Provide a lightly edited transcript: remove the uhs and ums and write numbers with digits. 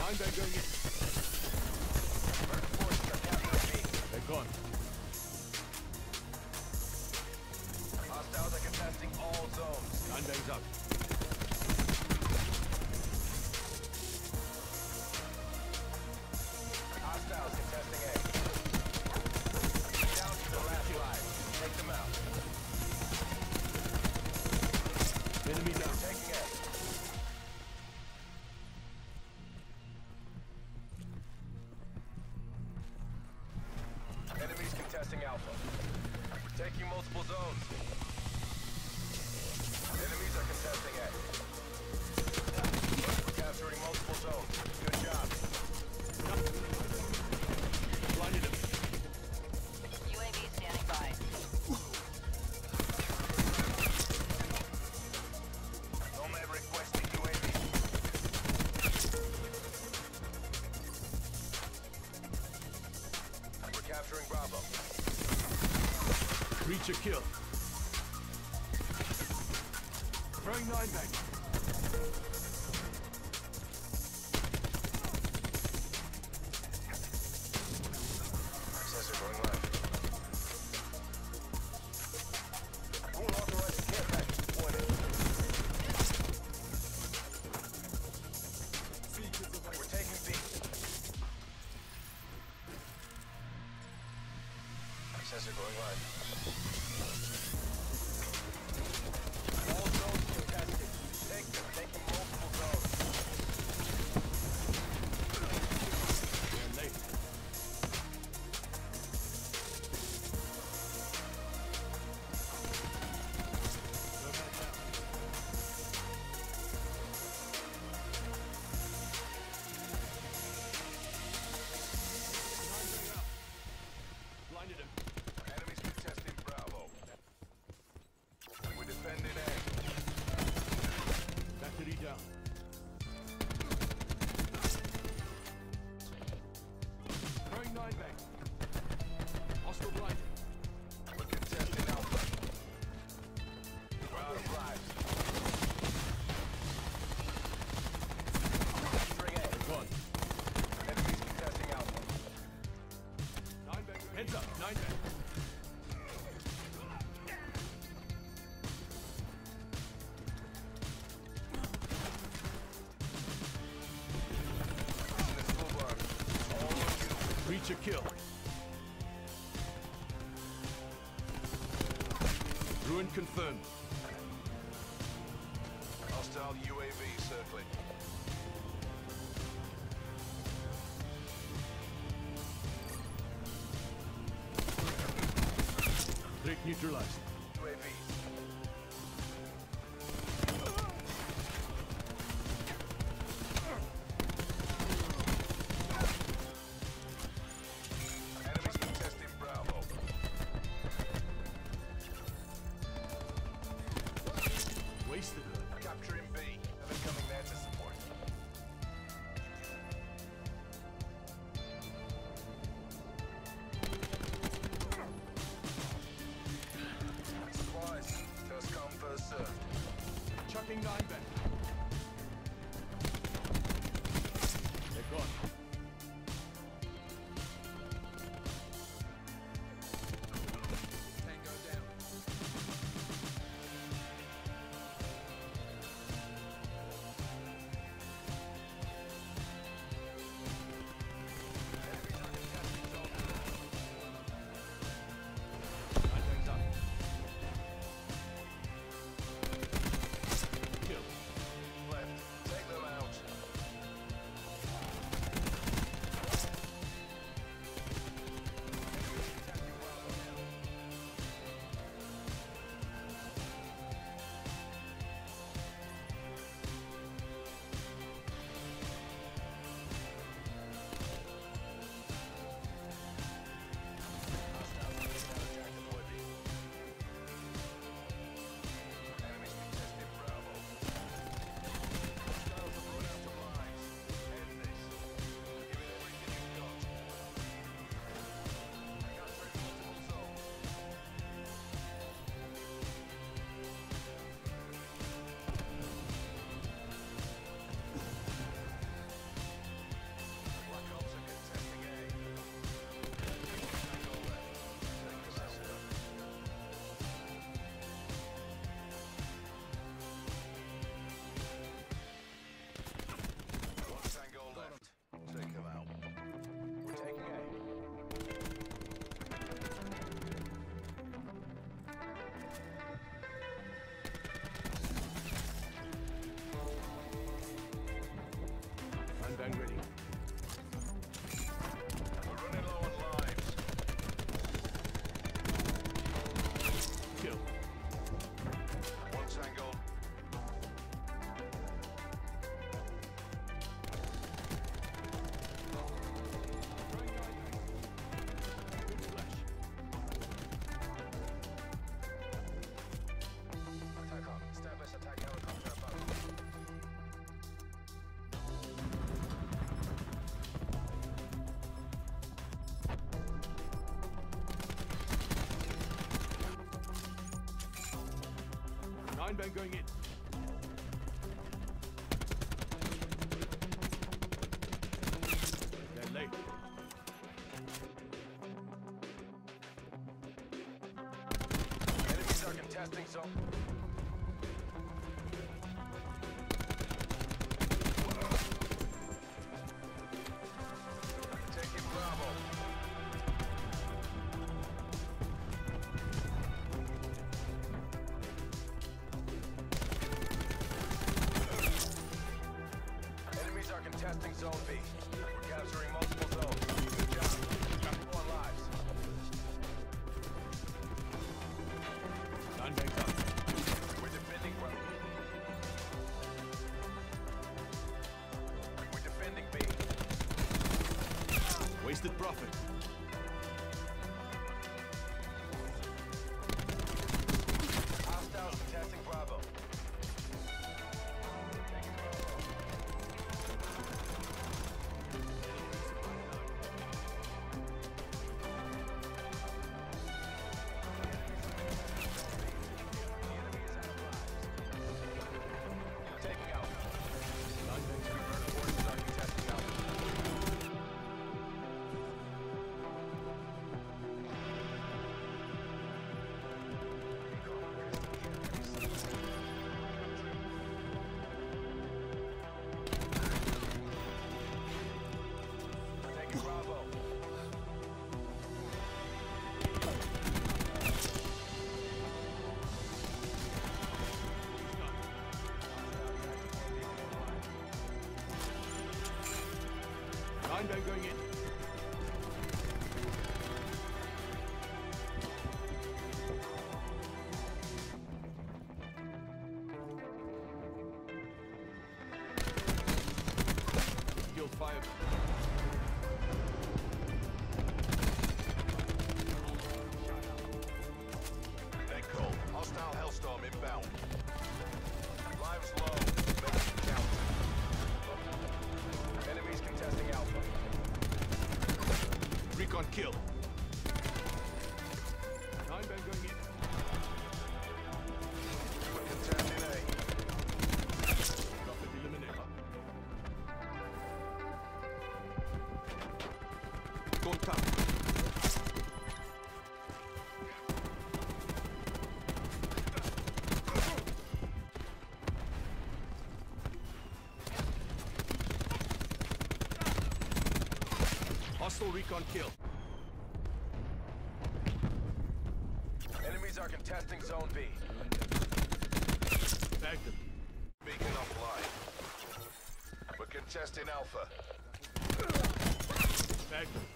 Nine bag going in. American forces are capturing B. They're gone. Hostiles are contesting all zones. Nine bags up. Hostiles contesting A. Down to the last live. Take them out. Enemy down. Taking A. Enemies contesting Alpha. Taking multiple zones. Enemies are contesting A. We're capturing multiple zones. Good job. Blinded him. UAV standing by. Nomad requesting UAV. We're capturing Bravo. Reach a kill. Throwing nine bag. Accessor going live. Unauthorized care package deployed. We're taking B. Accessor going live. All zones contested. Take them. Taking multiple zones. They're late. Blinded him. Enemies contesting Bravo. We're defending A. Battery down. Throwing nine bag. Hostile blinded. We're contesting Alpha. We're out of lives. Capturing A. Gone. Enemies contesting Alpha. Nine bag. Heads up. Nine bag. Mission is full bar. All on you. Reach a kill. Ruin confirmed. Hostile UAV circling. Threat neutralized. UAV. Enemies contesting Bravo. Wasted her. Capturing B. I'm incoming there to support. bag ready. We're running low on lives. Kill. One tango. Attack on. Establish attack helicopter above. Nine bang going in. They're late. Enemies are contesting zone. Taking Bravo. Enemies are contesting Zone B. We're capturing multiple zones. Good job. Got 4 lives. Nine bangs up. We're defending Bravo. We're defending B. Wasted profit. Hostiles contesting Bravo. Taking Bravo. Taking out. Nine bangs up. Forces are contesting out. Taking Bravo. Nine bang going in. Field fire. Echo. Hostile Hellstorm inbound. Lives low. Making count. Enemies contesting Alpha. Recon kill. Nine bang going in. We're contesting A. Profit eliminated. Contact. Hostile recon kill. Enemies are contesting Zone B. Bagged them. Beacon offline. We're contesting Alpha. Bagged them.